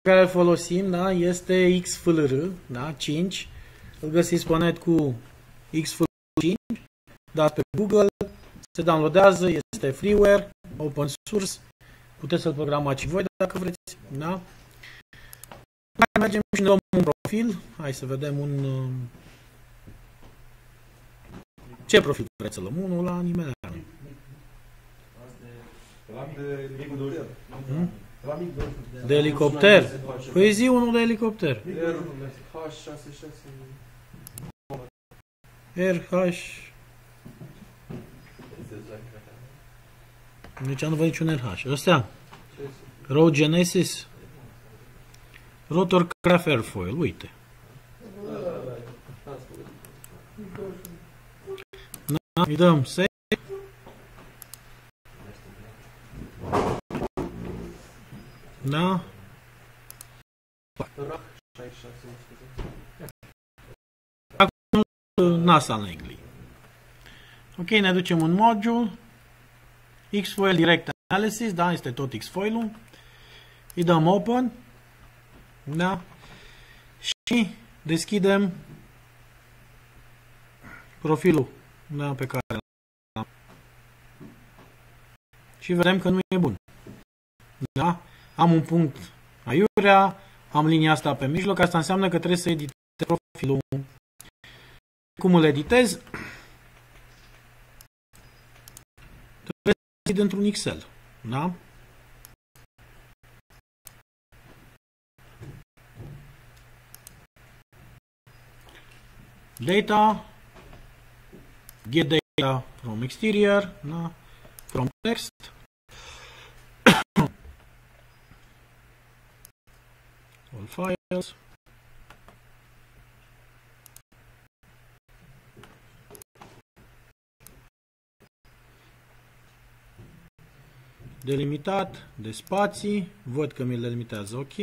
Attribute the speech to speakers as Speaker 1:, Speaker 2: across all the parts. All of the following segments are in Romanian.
Speaker 1: care îl folosim, da, este XFLR, da, 5. Îl găsiți pe net cu XFLR 5, dați pe Google, se downloadează, este freeware, open source, puteți să-l programați și voi dacă vreți, da? Mai mergem și ne luăm un profil, hai să vedem un... Ce profil vreți să luăm? Unul la nimeni. De elicopter? Păi zi unul de elicopter. RH. Deci nu văd niciun RH. Ăstea? Road Genesis? Rotorcraft Airfoil, uite. Da, îi dăm save. Da. Acum NASA Langley. Ok, ne ducem în module. Xfoil Direct Analysis, da, este tot Xfoil-ul. Îi dăm Open. Da. Și deschidem profilul, da, pe care l-am. Și vedem că nu e bun. Da? Am un punct aiurea, am linia asta pe mijloc, asta înseamnă că trebuie să editez profilul. Cum îl editez? Trebuie să editez într-un Excel. Da? Data, get data from exterior, da? From text. All files. Delimitat de spații, văd că mi le delimitează, ok.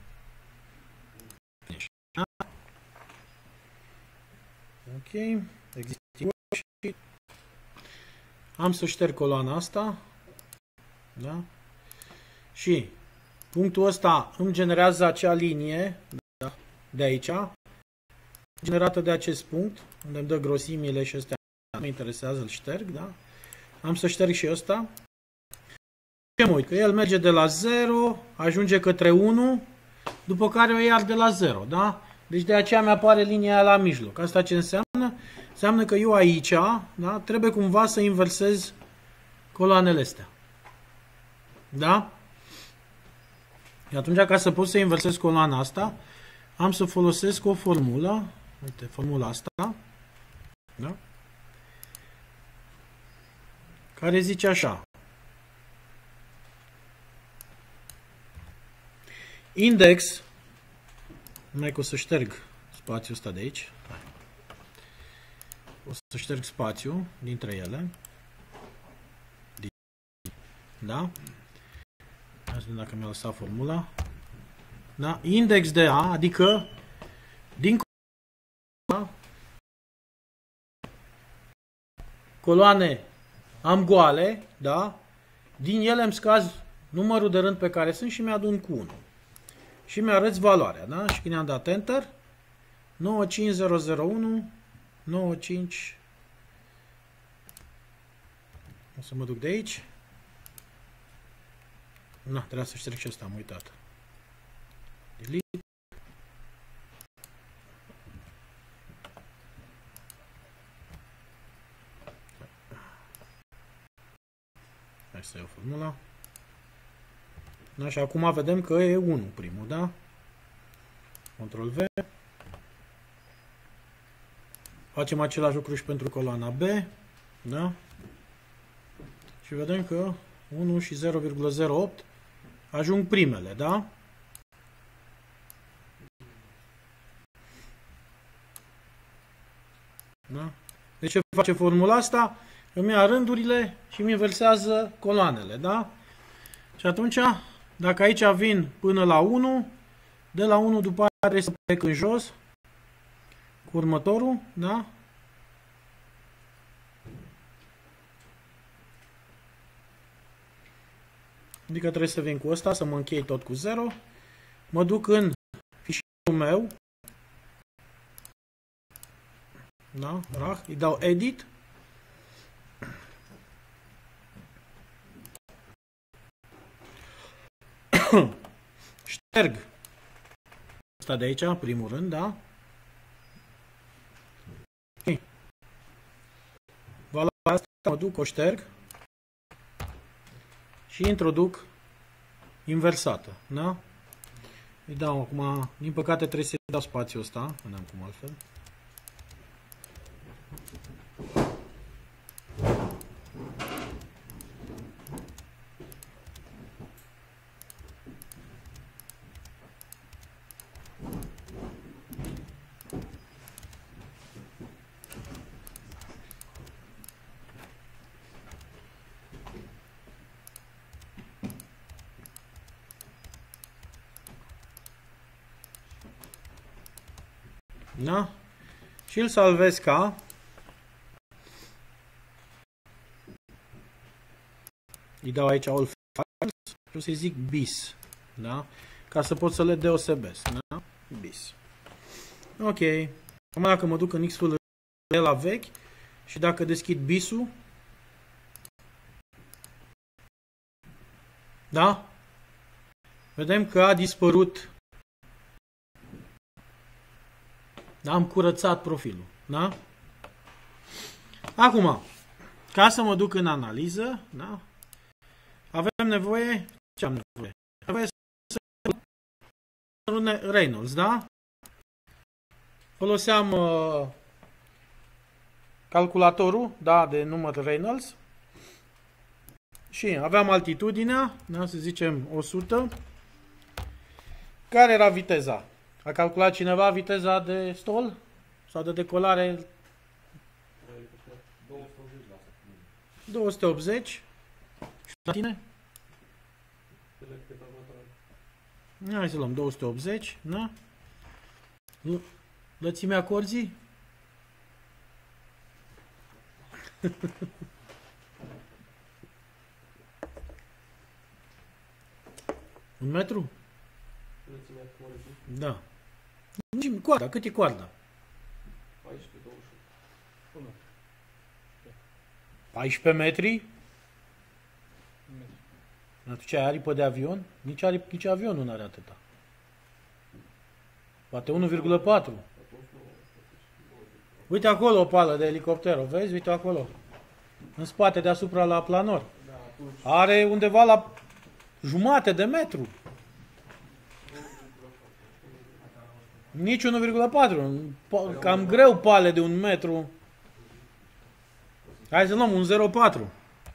Speaker 1: Ok, există și am să șterg coloana asta, da? Și punctul ăsta îmi generează acea linie, da, de aici, generată de acest punct, unde îmi dă grosimile și astea nu mă interesează, îl șterg, da? Am să șterg și ăsta. Ce mă uit? Că el merge de la 0, ajunge către 1, după care o iar de la 0, da? Deci de aceea mi-apare linia aia la mijloc. Asta ce înseamnă? Înseamnă că eu aici, da, trebuie cumva să inversez coloanele astea. Da? Și atunci, ca să pot să inversez coloana asta, am să folosesc o formulă. Uite, formula asta. Da? Care zice așa. Index. Numai că o să șterg spațiul ăsta de aici. O să șterg spațiul dintre ele. Da? Hai să vedem dacă mi-a lăsat formula. Da? Index de A, adică din coloane am goale, da? Din ele îmi scaz numărul de rând pe care sunt și mi-adun cu 1. Și mi-arăți valoarea, da? Și când am dat Enter, 95001, 95. O să mă duc de aici. Na, trebuia să șterg și ăsta, am uitat. Delete. Hai să iau formula. Da, și acum vedem că e 1 primul, da? Ctrl V. Facem același lucru și pentru coloana B, da? Și vedem că 1 și 0,08 ajung primele, da? Da? Deci ce face formula asta? Îmi ia rândurile și îmi inversează coloanele, da? Și atunci, dacă aici vin până la 1, de la 1 după aceea trebuie să plec în jos cu următorul, da? Adică trebuie să vin cu ăsta, să mă închei tot cu 0. mă duc în fișierul meu, da, RAH, îi dau Edit, șterg asta de aici, în primul rând, da? Valoarea asta mă duc, o șterg și introduc inversată, da? Îi dau acum, din păcate trebuie să-i dau spațiul ăsta, nu am cum altfel. Da? Și îl salvez ca îi dau aici all files și o să-i zic bis, da? Ca să pot să le deosebesc, da? Bis. Ok. Acum dacă mă duc în X-ul de la vechi și dacă deschid bisul, da? Vedem că a dispărut. Am curățat profilul, da? Acum, ca să mă duc în analiză, da? Avem nevoie, ce am nevoie? Nevoie să Reynolds, da? Foloseam calculatorul, da, de număr Reynolds și aveam altitudinea, da, să zicem 100. Care era viteza? A calculat cineva viteza de stol sau de decolare? 280. Și la tine? Hai să luăm 280, da? Lățimea corzii? Un metru? Da. Coarda, cât e coarda? 14 metri? Atunci ai aripă de avion? Nici avionul nu are atâta. Poate 1,4. Uite acolo o pală de elicopter, o vezi? Uite acolo. În spate, deasupra la planor. Are undeva la jumate de metru. Nici 1,4. Cam greu pale de 1 metru. Hai să luăm un 0,4.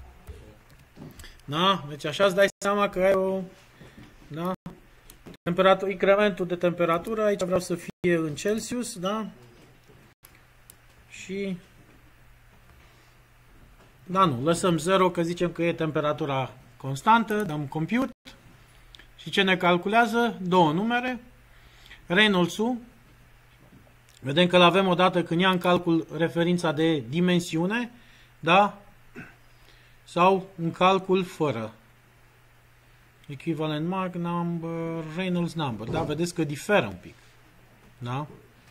Speaker 1: Da? Deci așa îți dai seama că ai o... Da? Incrementul de temperatură, aici vreau să fie în Celsius, da? Și... Da, nu, lăsăm 0, că zicem că e temperatura constantă, dăm compute. Și ce ne calculează? Două numere. Reynolds-ul, vedem că îl avem odată când ia în calcul referința de dimensiune, da? Sau un calcul fără. Equivalent Mach number, Reynolds number, da? Vedeți că diferă un pic, da?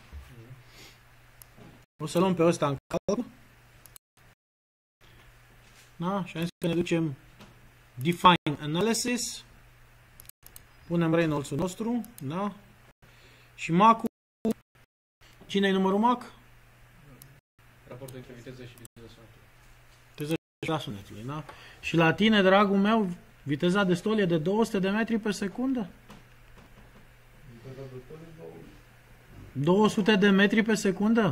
Speaker 1: O să luăm pe ăsta în calcul, da? Și am zis că ne ducem Define Analysis, punem Reynolds-ul nostru, da? Și Mach-ul, cine-i numărul Mach?
Speaker 2: Raportul între viteză și viteza sunetului.
Speaker 1: Viteza sunetului, da? Și la tine, dragul meu, viteza de stol e de 200 de metri pe secundă? 200 de metri pe secundă?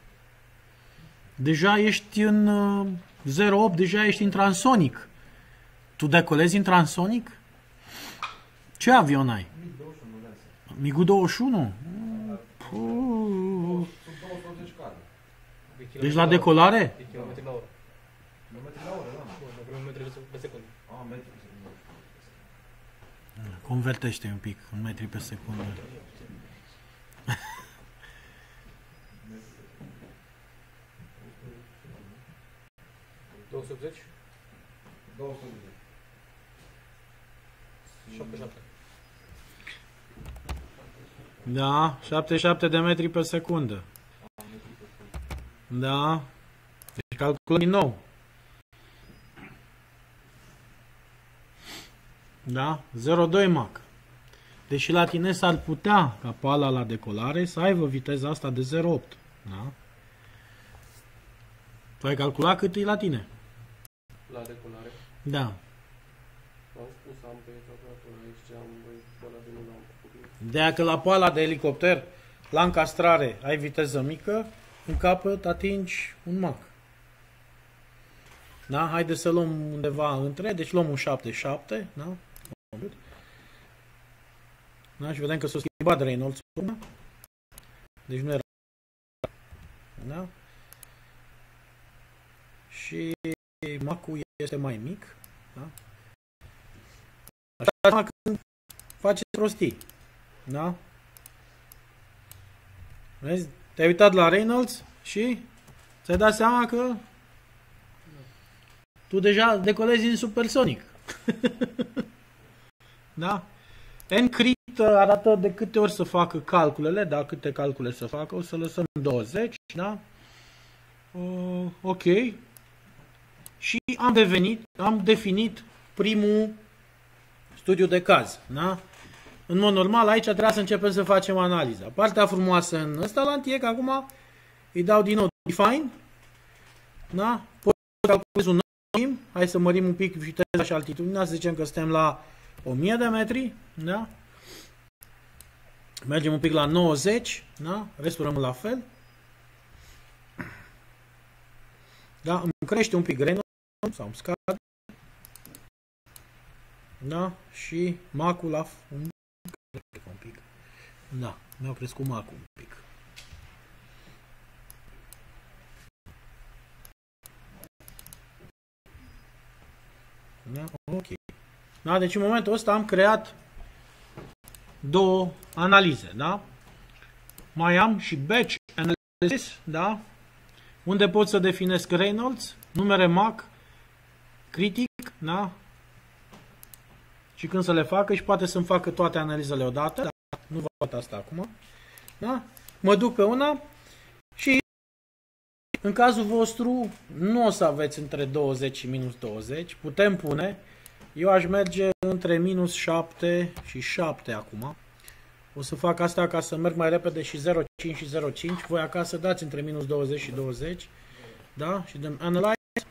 Speaker 1: Deja ești în 0,8, deja ești în transonic. Tu decolezi în transonic? Ce avion ai? MiG 21? Deci la decolare?
Speaker 2: Kilometri la oră.
Speaker 3: Kilometri la oră, da.
Speaker 2: Kilometri pe secundă.
Speaker 3: Metri pe secundă.
Speaker 1: Convertește un pic în metri pe secundă.
Speaker 2: 280?
Speaker 3: 280.
Speaker 2: 77.
Speaker 1: Da, 77 de metri pe secundă. Da. Deci calculăm din nou. Da? 0,2 Mach. Deși la tine s-ar putea ca pala la decolare să aibă viteza asta de 0,8. Da? Tu ai calculat cât e la tine?
Speaker 2: La decolare.
Speaker 1: Da.
Speaker 2: Am spus, am pe calculator aici, am ăla de nu l-am făcut.
Speaker 1: Dacă la pala de elicopter, la încastrare, ai viteză mică, în capăt atingi un Mach. Da? Haideți să luăm undeva între, deci luăm un 7,7, da? Da? Și vedem că s-a schimbat Reynolds. Deci nu era. Da? Și Mach-ul este mai mic. Da? Așa când faceți prostii. Da? Vezi? Te-ai uitat la Reynolds și ți-ai dat seama că tu deja decolezi în supersonic. Da? Encrypt arată de câte ori să facă calculele, da? Câte calcule să facă, o să lăsăm 20, da? Ok. Și am definit primul studiu de caz, da? În mod normal, aici trebuia să începem să facem analiza. Partea frumoasă în ăsta la e că acum îi dau din nou define, da? Pot să calculez un nou. Hai să mărim un pic viteza și altitudinea, să zicem că suntem la 1000 de metri, da? Mergem un pic la 90, da? Restul rămân la fel. Da? Îmi crește un pic Reynolds sau îmi scade. Da? Și Mach-ul la un pic. Da, mi-au crescut Mach-ul un pic. Da? Ok. Da? Deci în momentul ăsta am creat două analize, da? Mai am și batch analysis, da? Unde pot să definesc Reynolds, numere Mach, critic, da? Și când să le facă și poate să-mi facă toate analizele odată, da? Nu vă fac asta acum, da? Mă duc pe una și în cazul vostru nu o să aveți între 20 și minus 20, putem pune, eu aș merge între minus 7 și 7 acum. O să fac asta ca să merg mai repede și 0,5 și 0,5. Voi acasă dați între minus 20 și 20. Da? Și dăm analyze.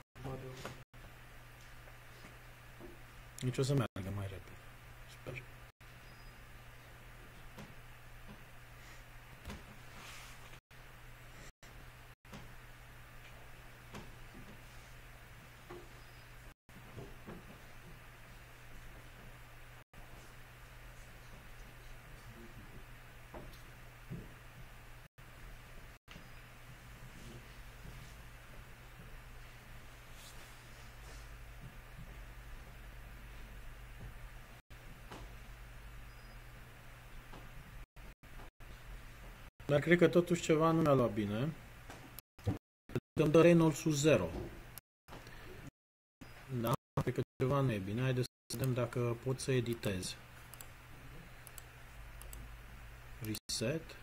Speaker 1: Deci o să meargă mai repede. Sper. Dar cred că totuși ceva nu mi-a luat bine. Îmi dă Reynolds-ul 0. Da? Cred că ceva nu e bine. Haideți să vedem dacă pot să editez. Reset.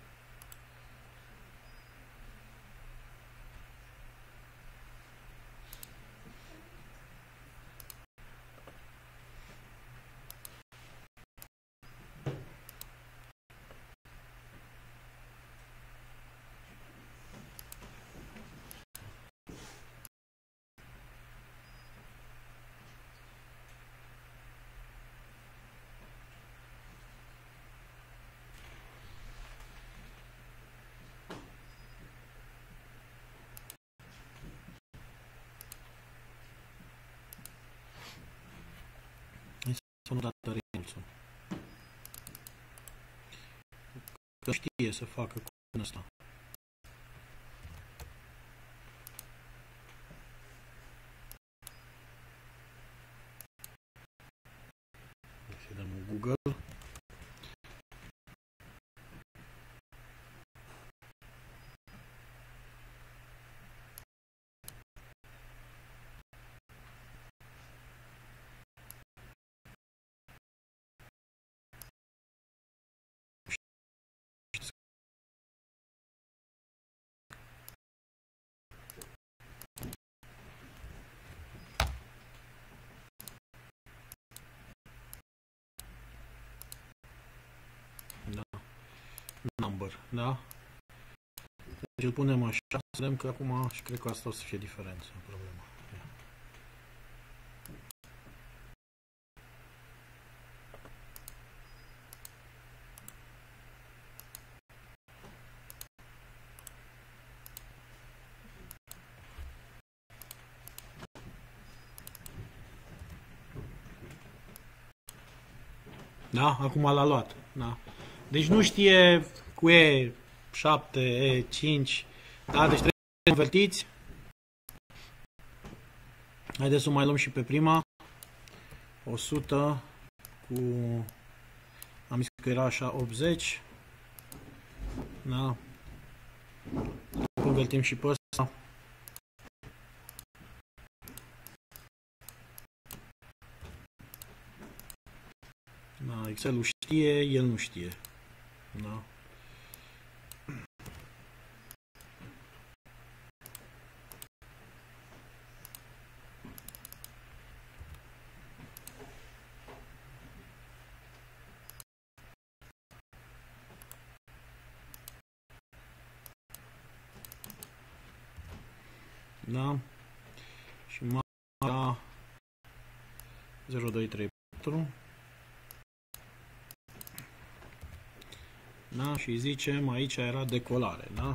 Speaker 1: O dată Reynolds-ul. Că știe să facă cu ăsta. Să dăm un Google. number, da? Deci îl punem așa, să vedem că acum și cred că asta o să fie diferența, problema. Da? Acum l-a luat. Da. Deci nu știe cu E7, E5. Da? Deci trebuie să convertiți. Haideți să mai luăm și pe prima. 100 cu... Am zis că era așa 80. Da? Convertim și pe ăsta. Da, Excel-ul știe, el nu știe. Da. Da. Și mai da 0, 2, 3, 4. Da? Și zicem, aici era decolare, da?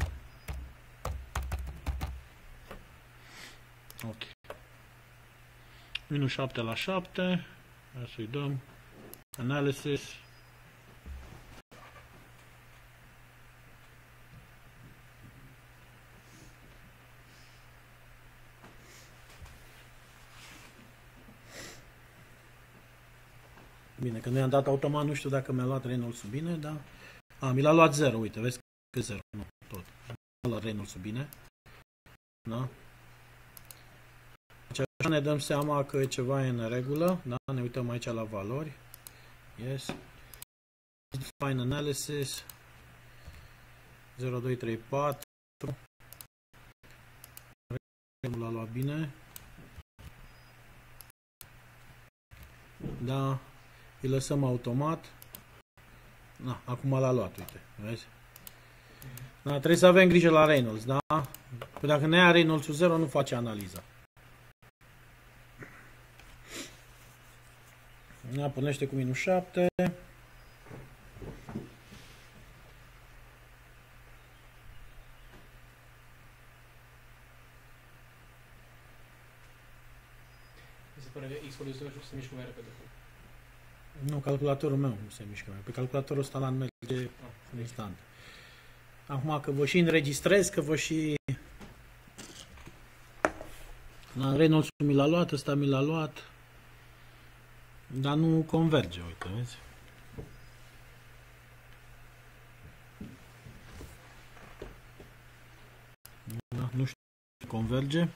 Speaker 1: Ok. Minus 7 la 7. Hai să-i dăm analysis. Bine, că nu i-am dat automat, nu știu dacă mi-a luat Reynolds-ul bine, dar... A, mi l-a luat 0, uite, vezi că 0, nu, tot. Mi-a luat Reynolds-ul bine. Da? Deci așa ne dăm seama că ceva e în regulă, da? Ne uităm aici la valori. Yes. Define analysis. 0, 2, 3, 4. Nu l-a luat bine. Da. Îi lăsăm automat. Da, acum l-a luat, uite, vezi? Da, trebuie să avem grijă la Reynolds, da? Păi dacă ne ia Reynolds-ul 0, nu face analiza. Da, pornește cu minus 7.
Speaker 2: Mi se pare că X-ul se mișcă mai repede.
Speaker 1: Nu, calculatorul meu nu se mișcă mai. Pe calculatorul ăsta la merge instant. Acum că vă și înregistrez, că vă și... La Reynolds-ul mi l-a luat, ăsta mi l-a luat. Dar nu converge, uite, vezi? Da, nu știu, converge.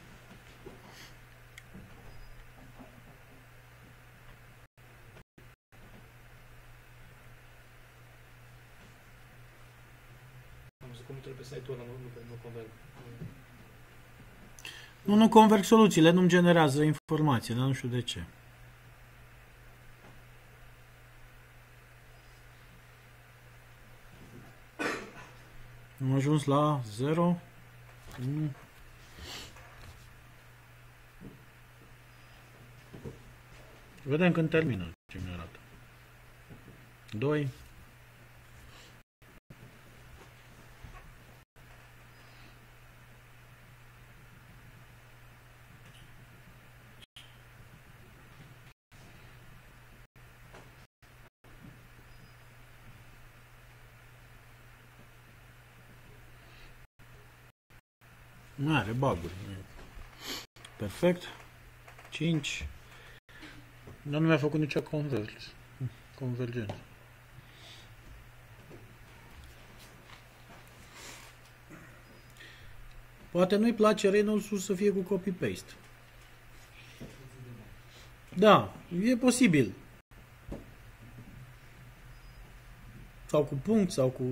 Speaker 2: Pe site-ul ăla nu converg.
Speaker 1: Nu converg soluțiile, nu-mi generează informație, dar nu știu de ce. Am ajuns la 0, 1. Vedem când termină ce mi arată. 2. Nu are bug-uri. Perfect. 5. Dar nu mi-a făcut nicio convergență. Poate nu-i place Reynolds-ul să fie cu copy-paste. Da, e posibil. Sau cu punct, sau cu...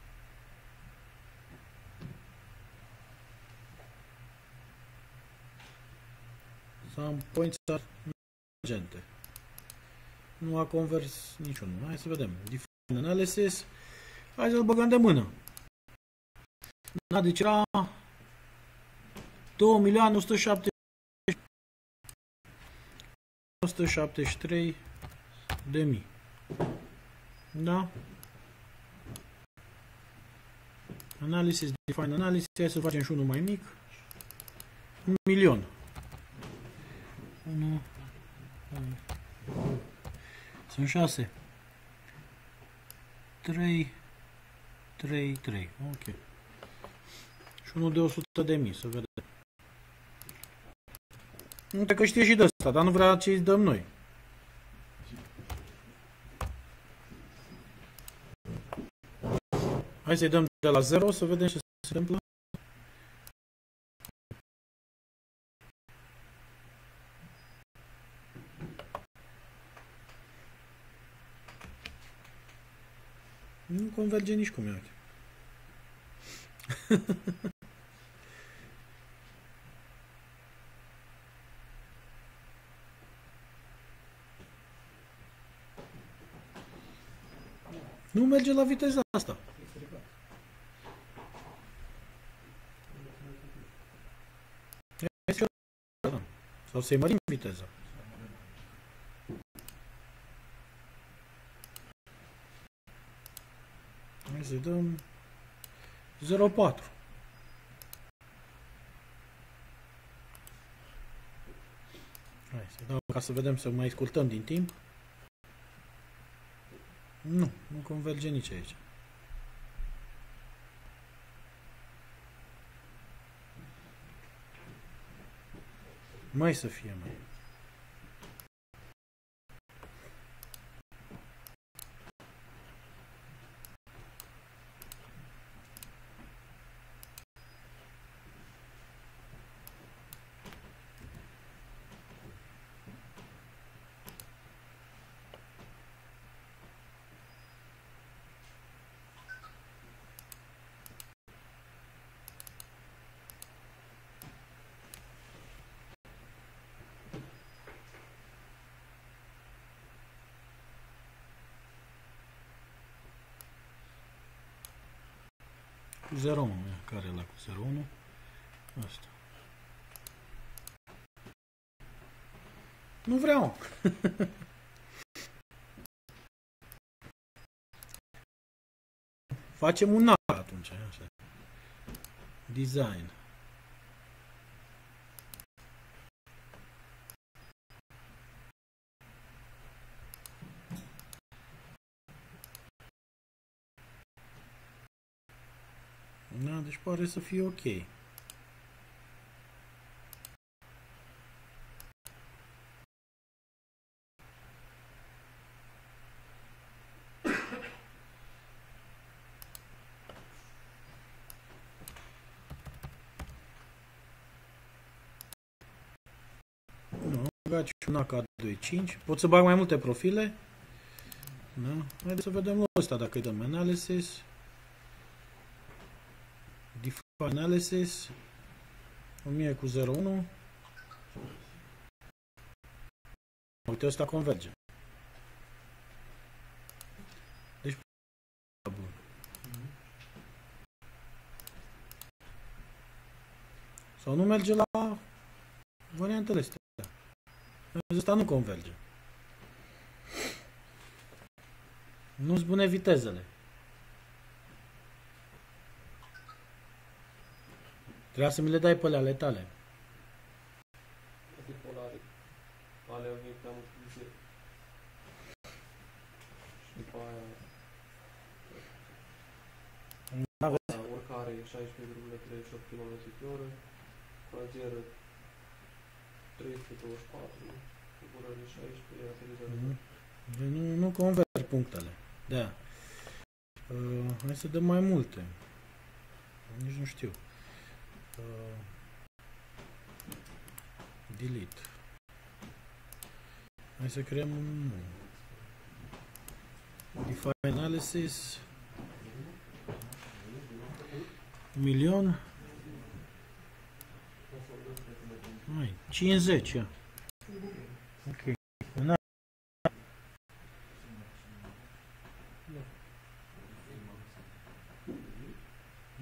Speaker 1: Some points are urgente. Nu a convers niciunul. Hai să vedem. Define analysis. Hai să-l băgăm de mână. Da, deci era 2.173.000. Da? Analysis, define analysis. Hai să facem și unul mai mic. 1.000.000. 1, 2, sunt 6. 3, 3, 3. Ok. Și unul de 100.000, să vedem. Nu te că știe și de ăsta, dar nu vrea ce îi dăm noi. Hai să-i dăm de la 0 să vedem ce se întâmplă. Nu converge nici cum e. Nu merge la viteza asta. Sau să-i mărim viteza. Hai să-i dăm 0,4. Hai să dau ca să vedem, să mai scurtăm din timp. Nu converge nici aici. Mai să fie mai. Cu 0,1. Care e la cu 0,1? Asta. Nu vreau. Facem un alt atunci. Așa. Design. Da, deci pare să fie ok. Nu, bag și un AK25. Pot să bag mai multe profile. Da? Haideți să vedem ăsta dacă îi dăm analysis. Define analysis. 1000 cu 0,1. Uite, ăsta converge. Deci bun. Sau nu merge la variantele astea. Ăsta nu converge. Nu-ți bune vitezele. Trebuia să mi le dai pe ale tale.
Speaker 2: Bipolare. Alea au venit prea mult cu zi. Și după aia... Urcare 16,38 km/h. Croazieră 324. Figurări 16, aterizare.
Speaker 1: Nu converg punctele. Da. Hai să dăm mai multe. Nici nu știu. Delete. Hai să creăm un define analysis 1.000.000. Hai, 50, ia. Ok.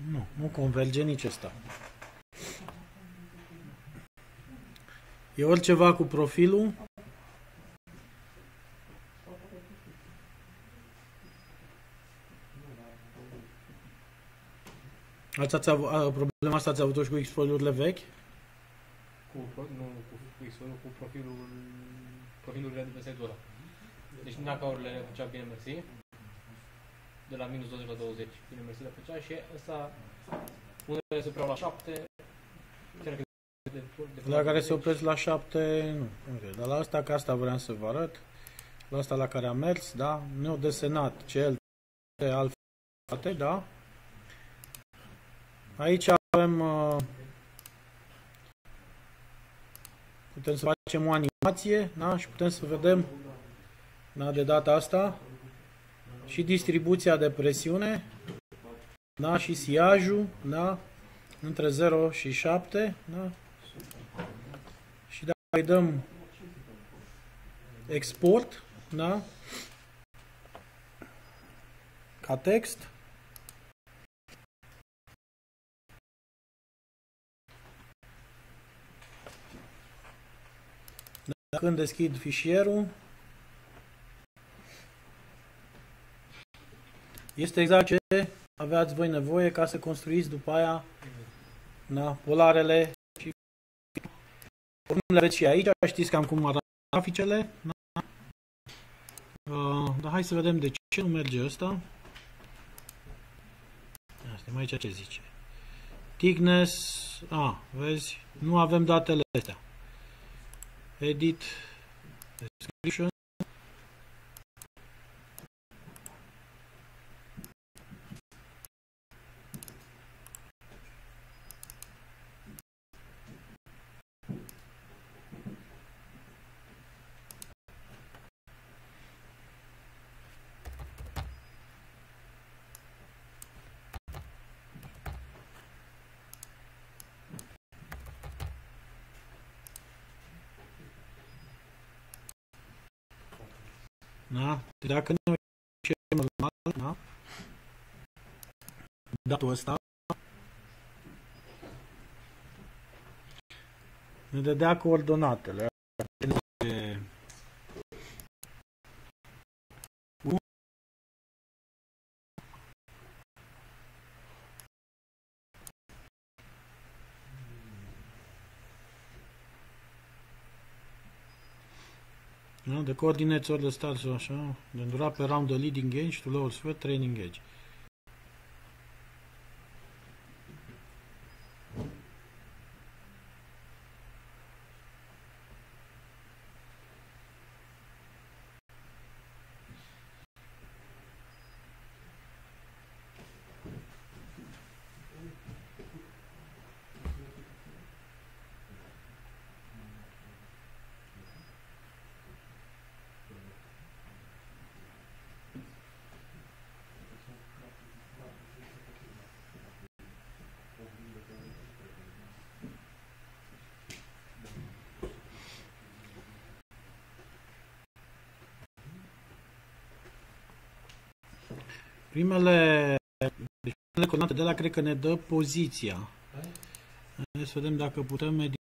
Speaker 1: Nu converge nici ăsta. E altceva cu profilul. Problema asta ați avut-o și cu X-Foil-urile vechi?
Speaker 4: Cu X-Foil-ul, cu profilurile de pe site-ul ăla. Deci knockout-urile le făcea bine mersi. De la minus 20 la 20 bine mersi le făcea și ăsta unele se opreau la 7.
Speaker 1: La care se opresc la 7, nu. Dar la asta, că asta vreau să vă arăt. La asta la care a mers, da? Ne-au desenat cel de alfa, da? Aici avem, putem să facem o animație, da? Și putem să vedem, da, de data asta, și distribuția de presiune, da? Și siajul, da? Între 0 și 7, da? Și dacă îi dăm export, da? Ca text, când deschid fișierul, este exact ce aveați voi nevoie ca să construiți după aia, da, polarele și le aveți și aici. Știți cam cum arată graficele, da? Dar hai să vedem de ce nu merge ăsta. Asta aici ce zice. Thickness, vezi, nu avem datele astea. Edit, description. Da? Dacă nu e normal, da? Datul ăsta ne dădea coordonatele. No, the coordinates of the stars, așa, de îndurap around the leading edge to lower sweat training edge. Primele coordonate de la cred că ne dă poziția. Hai să vedem dacă putem edita.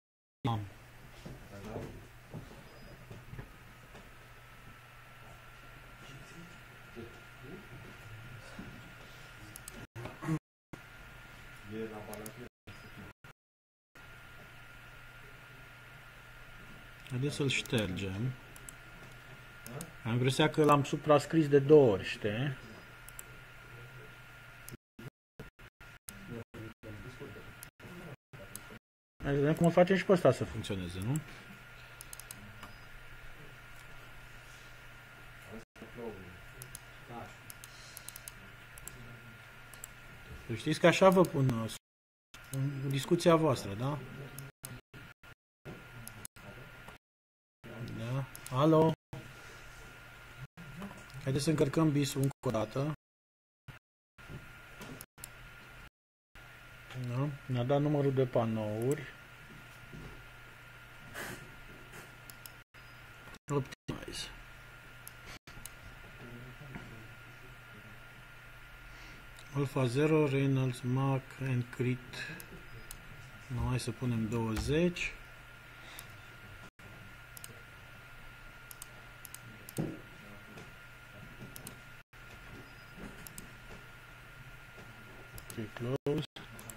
Speaker 1: Haideți să-l ștergem. Am impresia că l-am suprascris de 2 ori, știi? Hai să vedem cum o facem și pe ăsta să funcționeze, nu? Știți că așa vă pun în discuția voastră, da? Da? Alo? Haideți să încărcăm BIS-ul încă o dată. Da? Ne-a dat numărul de panouri. Optimize. Alpha 0, Reynolds, Mach, and Crit. No, hai să punem 20. Okay, close.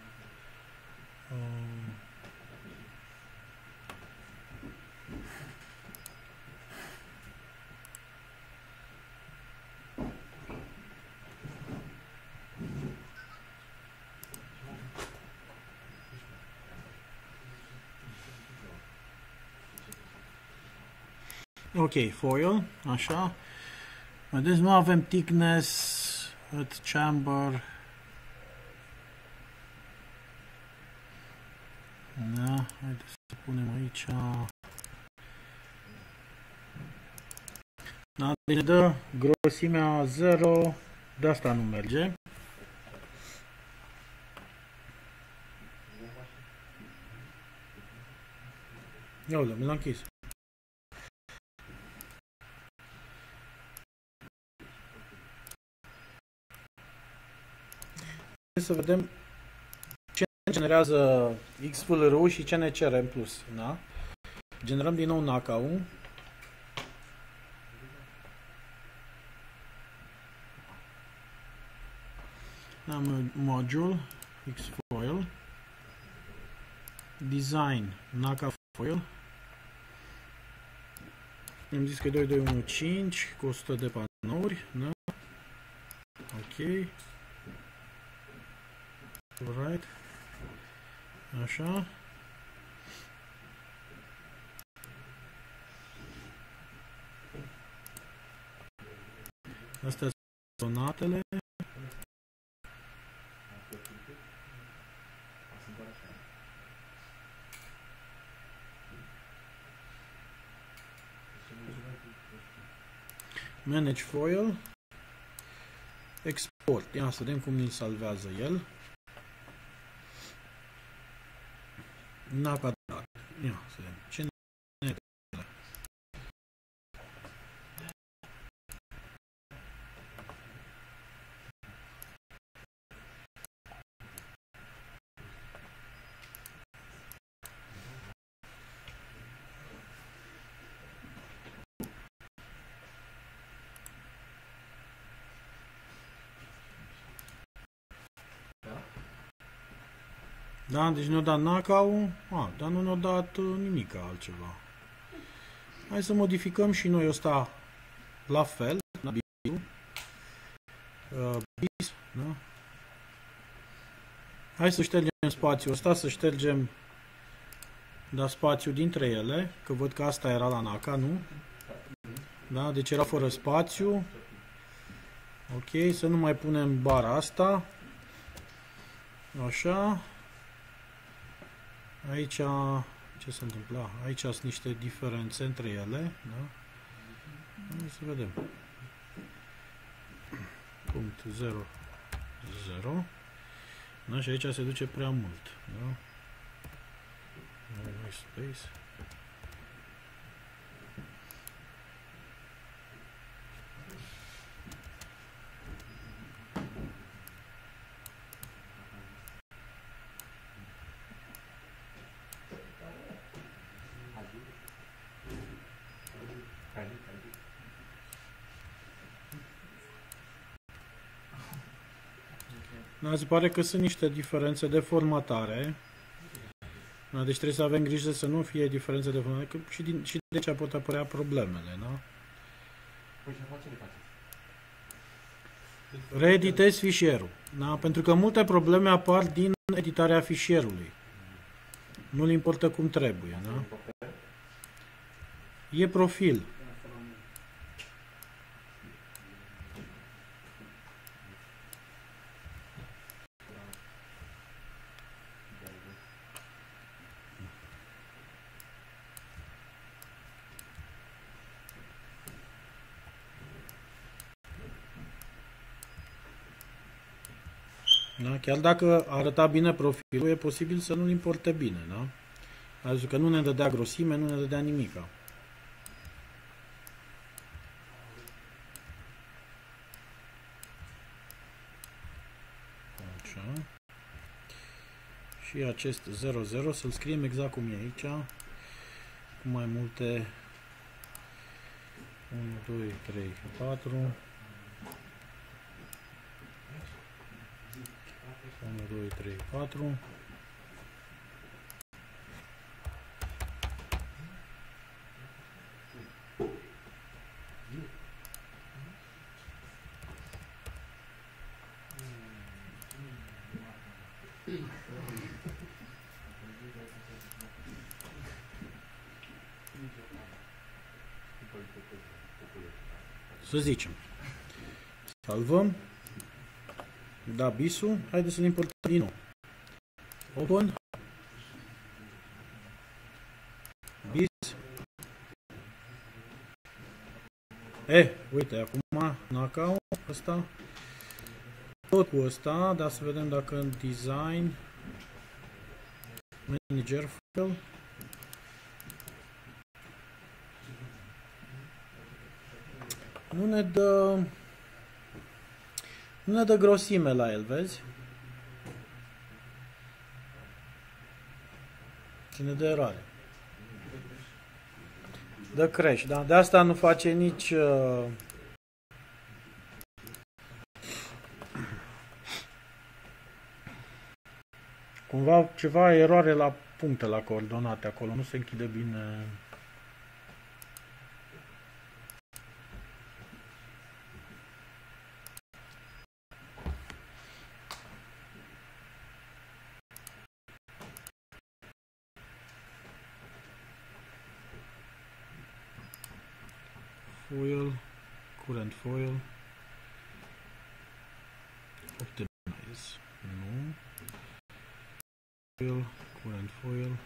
Speaker 1: Ok, foil, așa. Vedeți, nu avem thickness at chamber. Da, haideți să punem aici. Da, deci dă grosimea 0, de asta nu merge. Ia uite, mi l-am închis. Să vedem ce ne generează XFLR și ce ne cere în plus. Da? Generăm din nou NACA-ul. Am module Xfoil, design NACA foil. Am zis că e 2215 cu 100 de panouri. Da? Ok. Alright. Așa. Astea sunt sonatele. Manage foil. Export. Ia să vedem cum ni salvează el. NACA dat. Ia să vedem. Ce ne Da, deci ne-a dat NACA-ul, dar nu ne-a dat nimic altceva. Hai să modificăm și noi ăsta la fel, la bis, da? Hai să ștergem spațiul ăsta, să ștergem spațiul dintre ele, că văd că asta era la NACA, nu? Da, deci era fără spațiu. Ok, să nu mai punem bara asta. Așa. Aici, ce se întâmplă? Aici sunt niște diferențe între ele, da? Hai să vedem. Punct 0, 0. Da? Și aici se duce prea mult, da? Space. Da, se pare că sunt niște diferențe de formatare. Da, deci trebuie să avem grijă să nu fie diferențe de formatare, că și de aici pot apărea problemele, da? Reeditez fișierul, da? Pentru că multe probleme apar din editarea fișierului. Nu-l importă cum trebuie, da? E profil. Da? Chiar dacă arăta bine profilul, e posibil să nu-l importe bine, da? Adică că nu ne dădea grosime, nu ne dădea nimica. Așa. Și acest 00 să-l scriem exact cum e aici, cu mai multe 1, 2, 3, 4, 1, 2, 3, 4. Să zicem. Salvăm. Da, bisul. Haideți să-l importăm din nou. Open. Bis. Uite, acum knockout ăsta. Tot cu ăsta, dar să vedem dacă în design manager file nu ne dă grosime la el, vezi? Și ne dă eroare. Dă crash, da? De asta nu face nici cumva ceva eroare la puncte, la coordonate acolo, nu se închide bine. Foil, current foil, optimize, nu, foil, current foil,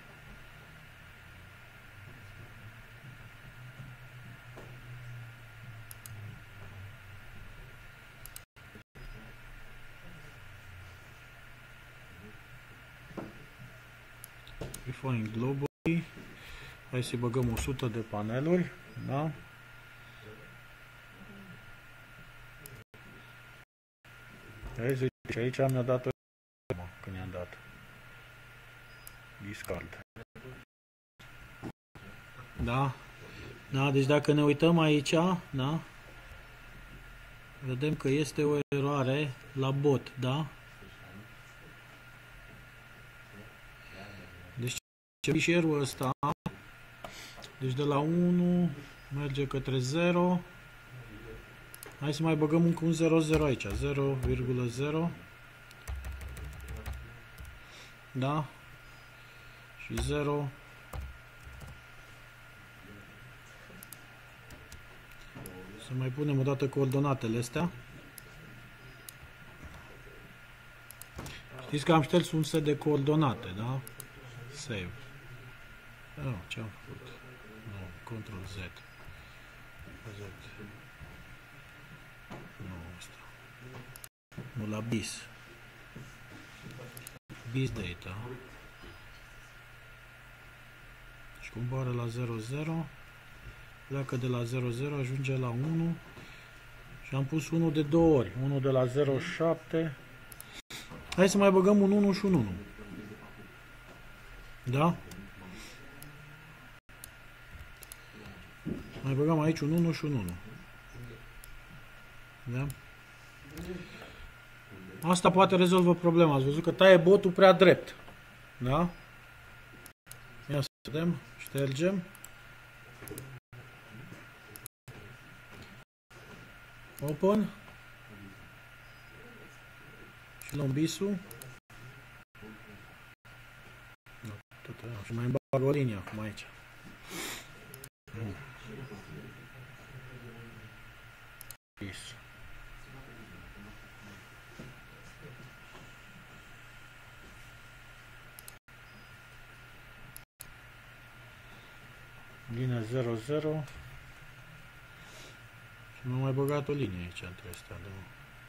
Speaker 1: refine globally, hai să băgăm 100 de paneluri, da? Vezi, și aici mi-a dat o când i-am dat discard. Da? Da, deci dacă ne uităm aici, da? Vedem că este o eroare la bot, da? Deci fișierul ăsta, deci de la 1 merge către 0. Hai să mai băgăm încă un 00 aici, 0,0, da, și 0, să mai punem o dată coordonatele astea. Știți că am șters un set de coordonate, da? Save. Ce am făcut? Nu, Ctrl Z. Nu, asta. Nu, la bis. Bis data. Și coboară la 00. Pleacă de la 00, ajunge la 1. Și am pus 1 de 2 ori. 1 de la 0,7. Hai să mai băgăm un 1 și un 1. Da? Mai băgăm aici un 1 și un 1. Da? Asta poate rezolvă problema. Ați văzut că taie botul prea drept. Da? Ia să vedem. Ștergem. Open. Și luăm bisul. Și mai bag o linie acum aici. Bis. Linia 00. Și mi-am mai băgat o linie aici între astea două.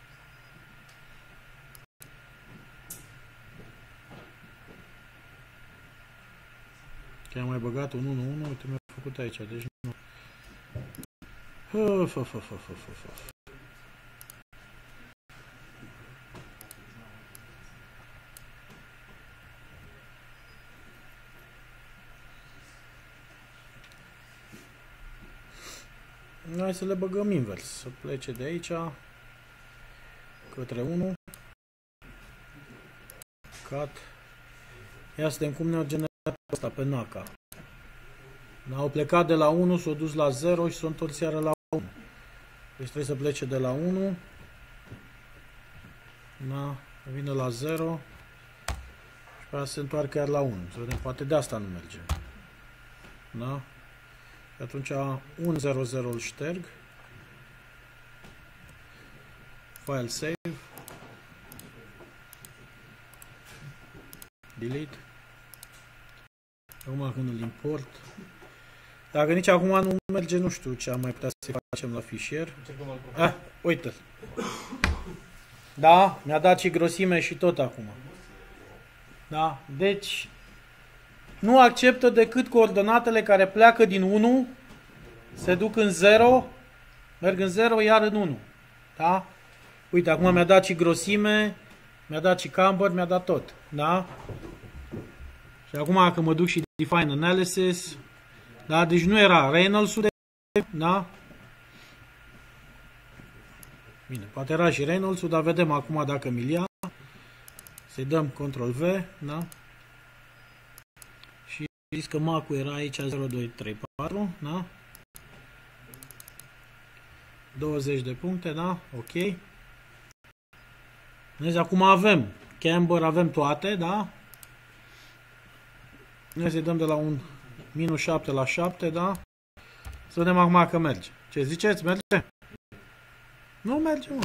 Speaker 1: Că am mai băgat un 1-1, uite mi-a făcut aici, deci nu. Hai să le băgăm invers. Să plece de aici către 1. Cut. Ia să vedem cum ne-au generat asta pe NACA. Au plecat de la 1, s-au dus la 0 și s-au întors iară la 1. Deci trebuie să plece de la 1. Da, vine la 0. Și pe aia se întoarcă iar la 1. Să vedem, poate de asta nu merge. Da? Și atunci 1, 0, 0 îl șterg. File save. Delete. Acum când îl import. Dacă nici acum nu merge, nu știu ce am mai putea să facem la fișier. Uite-l. Da, mi-a dat și grosime și tot acum. Da, deci nu acceptă decât coordonatele care pleacă din 1, se duc în 0, merg în 0, iar în 1. Da? Uite, acum mi-a dat și grosime, mi-a dat și camber, mi-a dat tot. Da? Și acum dacă mă duc și define analysis, da, deci nu era Reynolds-ul, da? Bine, poate era și Reynolds-ul, dar vedem acum dacă mi-l ia. Să-i dăm Ctrl-V, da? Și zis că MAC-ul era aici 0, 2, 3, 4, da? 20 de puncte, da? Ok. Deci acum avem camber, avem toate, da? Noi să-i dăm de la un minus 7 la 7, da? Să vedem acum că merge. Ce ziceți? Merge? Nu merge, mă.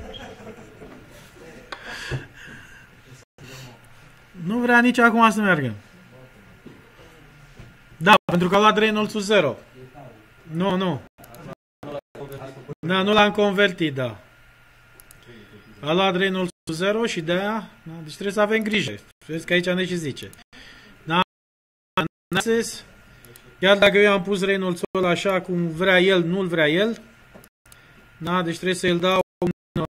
Speaker 1: Nu vrea nici acum să meargă. Da, pentru că a luat Reynolds-ul 0. Nu. Da, nu l-am convertit, da. A luat Reynolds-ul 0 și de aia, da? Deci trebuie să avem grijă. Vezi că aici ne și zice. Da? Iar dacă eu am pus Reynolds-ul așa cum vrea el, nu-l vrea el. Da? Deci trebuie să-i dau un...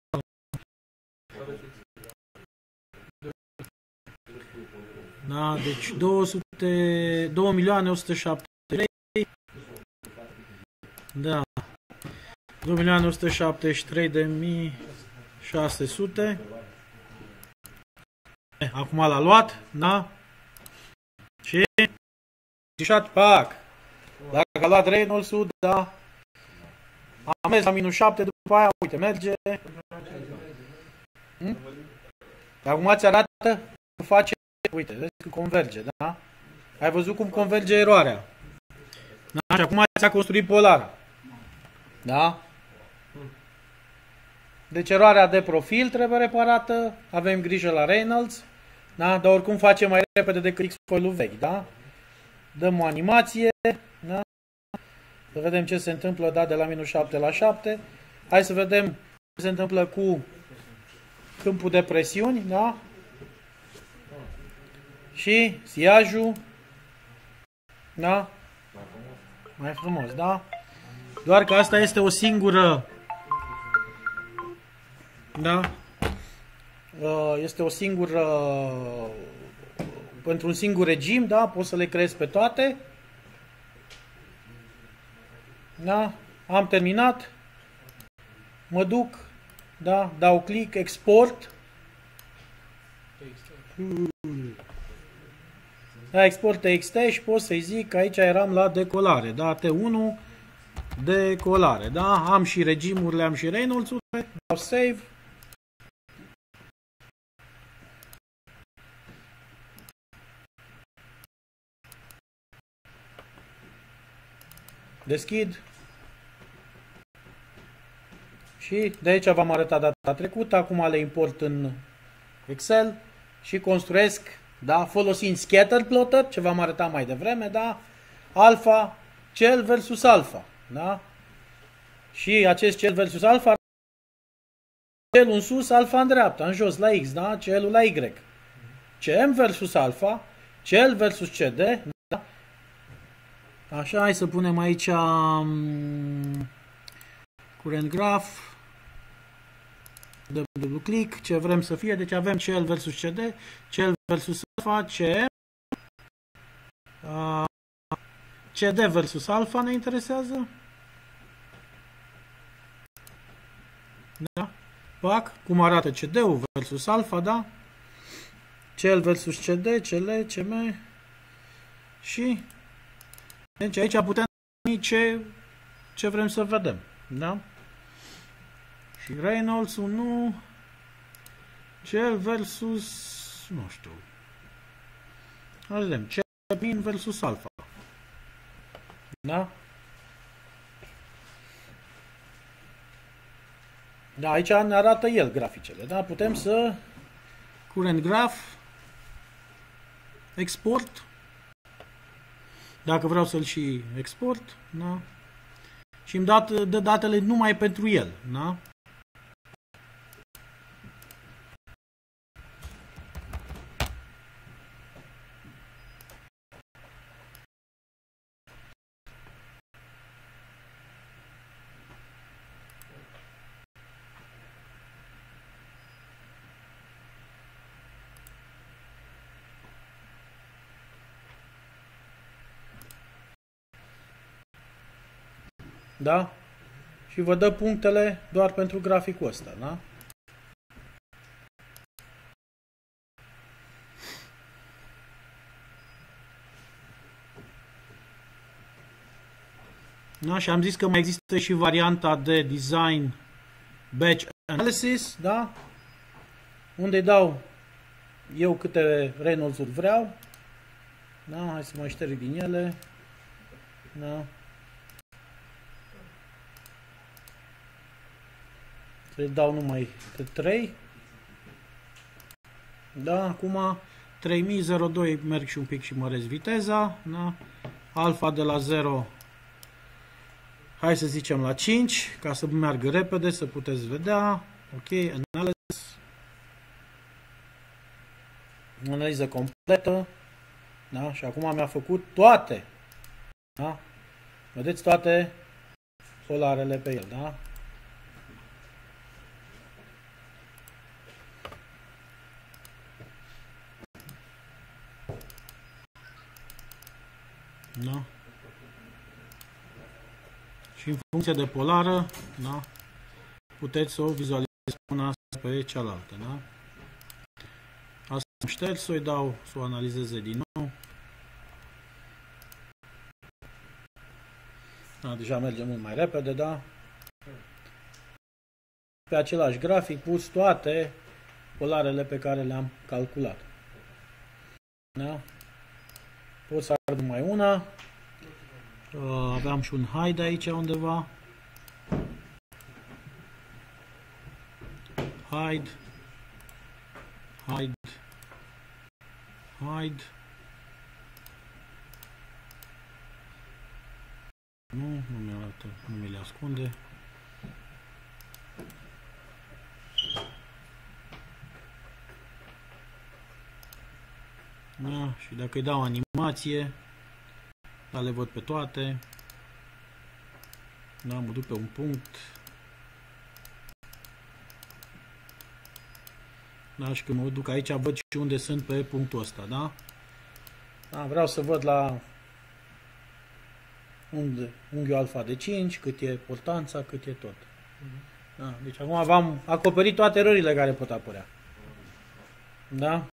Speaker 1: Da? Deci 2.173. Da. 2.173.600. Acum l-a luat, da? Și pac. Dacă a luat Reynolds-ul, da. Am mers la minus 7, după aia, uite, merge. Acum ți arată că face, uite, vezi că converge, da? Ai văzut cum converge eroarea. Da? Și acum ți-a construit polar. Da? Deci eroarea de profil trebuie reparată, avem grijă la Reynolds, da? Dar oricum facem mai repede decât X-foil-ul vechi, da? Dăm o animație, da? Să vedem ce se întâmplă, da, de la minus 7 la 7. Hai să vedem ce se întâmplă cu câmpul de presiuni, da? Și siajul, da? Mai frumos, da? Doar că asta este o singură, da? Este o singură, pentru un singur regim, da? Poți să le creezi pe toate. Da? Am terminat. Mă duc, da? Dau click, export. Da, export TXT și pot să-i zic că aici eram la decolare, da? T1, decolare, da? Am și regimurile, am și Reynolds-urile, dau save. Deschid. Și de aici v-am arătat data trecută, acum le import în Excel și construiesc, da, folosind scatter plotter, ce v-am arătat mai devreme, da, alfa, cel versus alfa, da, și acest cel versus alfa, celul în sus, alfa în dreapta, în jos, la X, da, celul la Y, CM versus alfa, cel versus CD, da, așa, hai să punem aici curent graph, dăm dublu click, ce vrem să fie, deci avem cel versus CD, cel versus alfa, CM, CD versus alfa ne interesează, Pac, cum arată CD-ul versus alfa, da? CL versus CD, CL, CM și deci aici putem defini ce vrem să vedem, da? Și Reynolds 1 CL versus nu știu. Hai să vedem, CL versus alfa. Da? Da, aici ne arată el graficele, da? Putem să current graph export. Dacă vreau să-l și export, da? Și îmi dă datele numai pentru el, da? Da? Și vă dă punctele doar pentru graficul ăsta, da? Da? Și am zis că mai există și varianta de design batch analysis, da? Unde dau eu câte Reynolds-uri vreau. Da? Hai să mai șterg din ele. Da? Să dau numai 3. Da, acum 3002 merg și un pic și măresc viteza. Da? Alfa de la 0, hai să zicem la 5, ca să meargă repede, să puteți vedea. Ok, analiză completă. Da? Și acum mi-a făcut toate. Da? Vedeți toate solarele pe el, da? Da? Și în funcție de polară, da? Puteți să o vizualizați una pe cealaltă, da? Asta am șters, să-i dau să o analizeze din nou. Da, deja merge mult mai repede, da? Pe același grafic pus toate polarele pe care le-am calculat. Da? Pot să ard numai una. Aveam și un hide aici undeva. Hide. Hide. Hide. Nu mi arată, nu mi le ascunde. Da, și dacă îi dau animație, da, le văd pe toate. Da, mă duc pe un punct. Da, și când mă duc aici, văd și unde sunt pe punctul ăsta, da? Da, vreau să văd la unghiul alfa de 5, cât e portanța, cât e tot. Da, deci acum v-am acoperit toate erorile care pot apărea. Da?